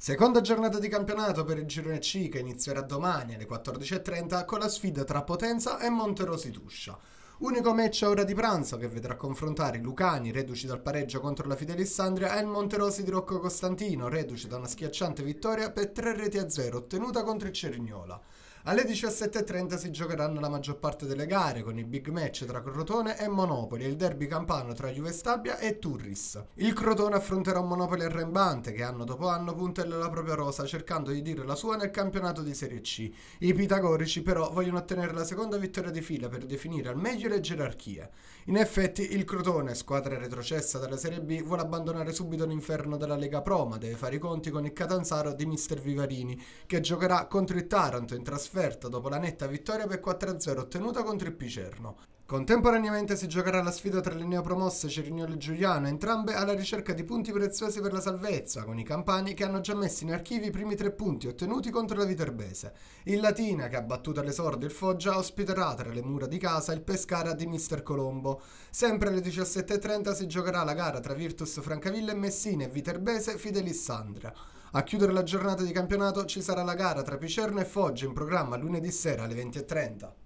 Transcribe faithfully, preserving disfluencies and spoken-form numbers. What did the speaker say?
Seconda giornata di campionato per il girone C che inizierà domani alle quattordici e trenta con la sfida tra Potenza e Monterosi Tuscia. Unico match a ora di pranzo che vedrà confrontare i lucani, reduci dal pareggio contro la Fidelissandria, e il Monterosi di Rocco Costantino, reduci da una schiacciante vittoria per tre reti a zero ottenuta contro il Cerignola. Alle diciassette e trenta si giocheranno la maggior parte delle gare con i big match tra Crotone e Monopoli e il derby campano tra Juve Stabia e Turris. Il Crotone affronterà un Monopoli arrembante che anno dopo anno puntella la propria rosa cercando di dire la sua nel campionato di Serie C. I pitagorici però vogliono ottenere la seconda vittoria di fila per definire al meglio le gerarchie. In effetti il Crotone, squadra retrocessa dalla Serie B, vuole abbandonare subito l'inferno della Lega Pro, ma deve fare i conti con il Catanzaro di mister Vivarini che giocherà contro il Taranto in trasferta dopo la netta vittoria per quattro a zero ottenuta contro il Picerno. Contemporaneamente si giocherà la sfida tra le neopromosse Cerignola e Giuliano, entrambe alla ricerca di punti preziosi per la salvezza, con i campani che hanno già messo in archivio i primi tre punti ottenuti contro la Viterbese. Il Latina, che ha battuto all'esordio il Foggia, ospiterà tra le mura di casa il Pescara di mister Colombo. Sempre alle diciassette e trenta si giocherà la gara tra Virtus Francavilla e Messina e Viterbese Fidelissandria. A chiudere la giornata di campionato ci sarà la gara tra Picerno e Foggia in programma lunedì sera alle venti e trenta.